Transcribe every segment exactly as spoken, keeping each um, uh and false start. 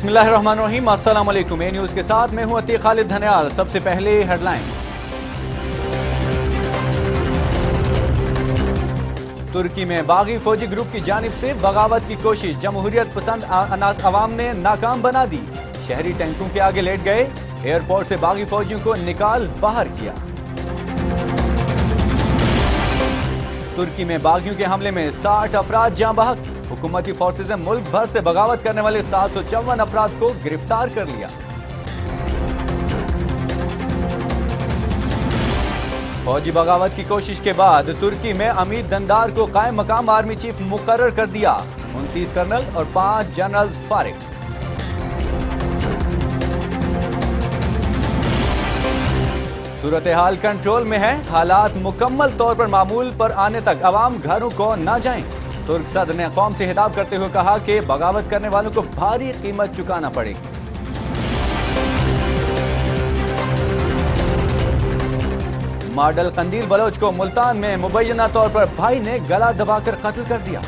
बिस्मिल्लाहिर्रहमानिर्रहीम, अस्सलाम वालेकुम। ए न्यूज़ के साथ मैं हूं अतीक खालिद धनियाल। सबसे पहले हेडलाइंस। तुर्की में बागी फौजी ग्रुप की जानिब से बगावत की कोशिश जमहूरियत पसंद अवाम ने नाकाम बना दी। शहरी टैंकों के आगे लेट गए। एयरपोर्ट से बागी फौजियों को निकाल बाहर किया। तुर्की में बागियों के हमले में साठ अफराद जाँ बहक। हुकूमती फोर्सेज ने मुल्क भर से बगावत करने वाले सात सौ चौवन अफराद को गिरफ्तार कर लिया। फौजी बगावत की कोशिश के बाद तुर्की में अमीर दंदार को कायम मकाम आर्मी चीफ मुकर्रर कर दिया। उनतीस कर्नल और पांच जनरल फारिग। सूरत हाल कंट्रोल में है। हालात मुकम्मल तौर पर मामूल पर आने तक अवाम घरों को न जाएं। तुर्क सदर ने कौम से खिताब करते हुए कहा कि बगावत करने वालों को भारी कीमत चुकाना पड़ेगी। मॉडल कंदील बलोच को मुल्तान में मुबैना तौर पर भाई ने गला दबाकर कत्ल कर दिया।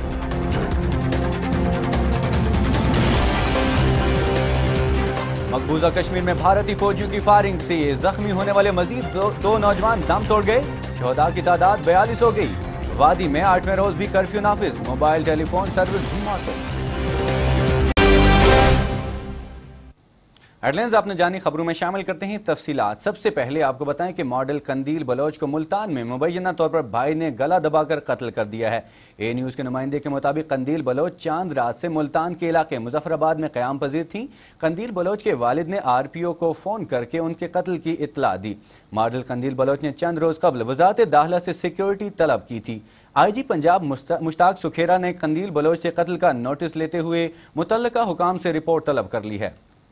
मकबूजा कश्मीर में भारतीय फौजियों की फायरिंग से जख्मी होने वाले मजीद दो, दो नौजवान दम तोड़ गए। शोहदा की तादाद बयालीस हो गई। वादी में आठवें रोज भी कर्फ्यू नाफिज। मोबाइल टेलीफोन सर्विस भी मौतूल। हेडलाइंस आपने जानी, खबरों में शामिल करते हैं तफसीलात। सबसे पहले आपको बताएं कि मॉडल कंदील बलोच को मुल्तान में मुबैना तौर पर भाई ने गला दबाकर कत्ल कर दिया है। ए न्यूज़ के नुमाइंदे के मुताबिक कंदील बलोच चांद रात से मुल्तान के इलाके मुजफ्फराबाद में क़याम पजीर थी। कंदील बलोच के वालिद ने आर पी ओ को फ़ोन करके उनके कत्ल की इत्तला दी। मॉडल कंदील बलोच ने चंद रोज़ कबल वज़ारत दाखिला से सिक्योरिटी तलब की थी। आई जी पंजाब मुश्ताक सुखेरा ने कंदील बलोच से कत्ल का नोटिस लेते हुए मुतल्लिका हुकाम से रिपोर्ट तलब कर ली है।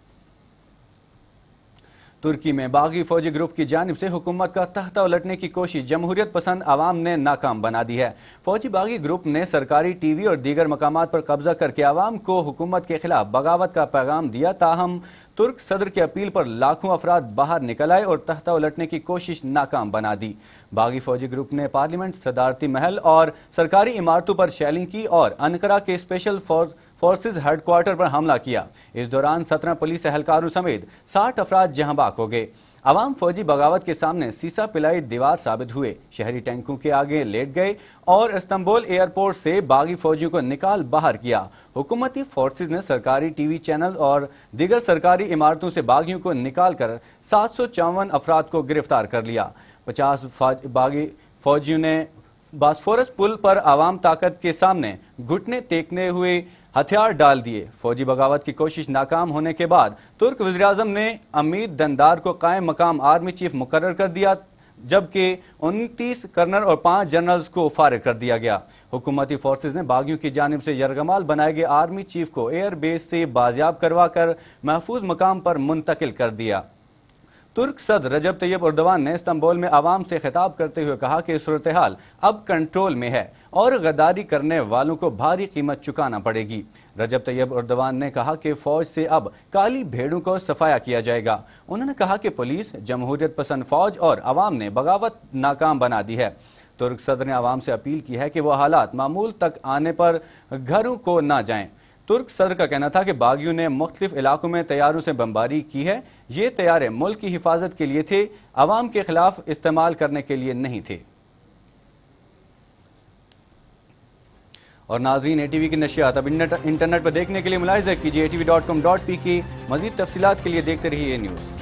तुर्की में बागी फौजी ग्रुप की जानिब से हुकूमत का तख्ता उलटने की कोशिश जमहूरियत पसंद आवाम ने नाकाम बना दी है। फौजी बागी ग्रुप ने सरकारी टीवी और दीगर मकामात पर कब्जा करके आवाम को हुकूमत के खिलाफ बगावत का पैगाम दिया। ताहम तुर्क सदर की अपील पर लाखों अफराद बाहर निकल आए और तख्ता उलटने की कोशिश नाकाम बना दी। बागी फौजी ग्रुप ने पार्लियामेंट, सदारती महल और सरकारी इमारतों पर शैलिंग की और अनकरा के स्पेशल फोर्स फोर्सेज हेडक्वार्टर पर हमला किया। इस दौरान सत्रह पुलिस एहलकारों समेत साठ अफराद जहां बाक हो गए। अवाम फौजी बगावत के सामने सीसा पिलाई दीवार साबित हुए। शहरी टैंकों के आगे लेट गए और इस्तांबुल एयरपोर्ट से बागी फौजियों को निकाल बाहर किया। हुकूमती फोर्सेज ने सरकारी टीवी चैनल और दीगर सरकारी इमारतों से बागियों को निकाल कर सात सौ चौवन अफराद को गिरफ्तार कर लिया। पचास बागी फौजियों ने बास्फोरस पुल पर आवाम ताकत के सामने घुटने टेकने हुए हथियार डाल दिए। फौजी बगावत की कोशिश नाकाम होने के बाद तुर्क वज़ीर-ए-आज़म ने अमीर दंदार को कायम मकाम आर्मी चीफ मुकर्रर कर दिया, जबकि उनतीस कर्नल और पांच जनरल्स को फारिग कर दिया गया। हुकूमती फोर्सेज ने बागियों की जानिब से यरगमाल बनाए गए आर्मी चीफ को एयर बेस से बाजियाब करवा कर महफूज मकाम पर मुंतकिल कर दिया। तुर्क सदर रजब तैयब एर्दोगान ने इस्तांबुल में आवाम से खिताब करते हुए कहा कि सूरत हाल अब कंट्रोल में है और गद्दारी करने वालों को भारी कीमत चुकाना पड़ेगी। रजब तैयब एर्दोगान ने कहा कि फौज से अब काली भेड़ों को सफाया किया जाएगा। उन्होंने कहा कि पुलिस, जमहूरियत पसंद फौज और अवाम ने बगावत नाकाम बना दी है। तुर्क सदर ने आवाम से अपील की है कि वह हालात मामूल तक आने पर घरों को न जाएं। तुर्क सदर का कहना था कि बागियों ने मुख्तलिफ इलाकों में तैयारों से बमबारी की है। ये तैयारे मुल्क की हिफाजत के लिए थे, अवाम के खिलाफ इस्तेमाल करने के लिए नहीं थे। और नाजरीन, ए टी वी की नशियात अब इंटरनेट पर देखने के लिए मुलाहिज़ा कीजिए A T V dot com dot P K. मज़ीद तफसीलात के लिए देखते रहिए न्यूज़।